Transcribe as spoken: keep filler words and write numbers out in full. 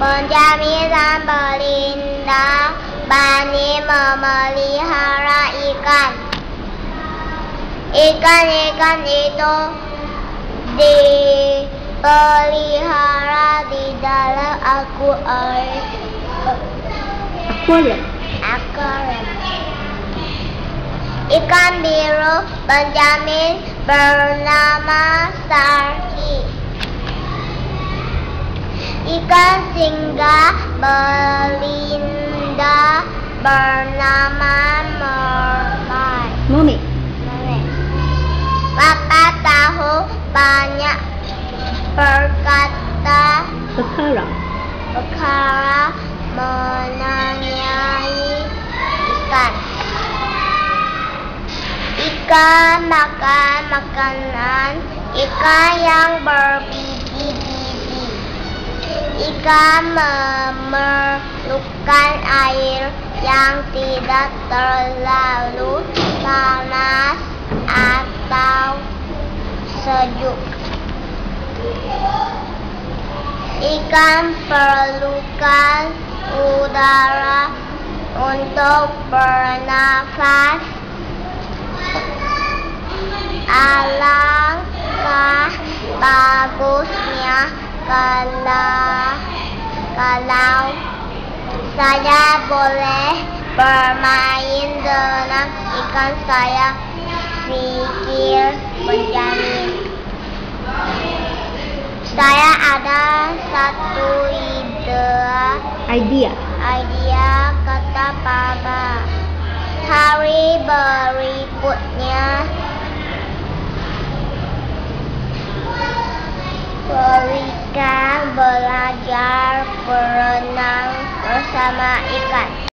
Benjamin dan Belinda Bani memelihara ikan. Ikan-ikan itu dipelihara di dalam akuarium. Aquarium. Akuarium. Ikan biru Benjamin bernama Starkey. Ikan singa Belinda bernama Mermaid. Mermaid. Papa tahu banyak perkata Perkara. perkara menanyai ikan. Ikan makan makanan ikan yang berbiji-biji. Ikan memerlukan air yang tidak terlalu panas atau sejuk. Ikan perlukan udara untuk bernafas. Alangkah bagusnya kalau kalau saya boleh bermain dengan ikan saya, pikir Benjamin. Saya ada satu ide. Idea. Idea, kata Papa. Hari berikutnya, Rika belajar berenang bersama ikan.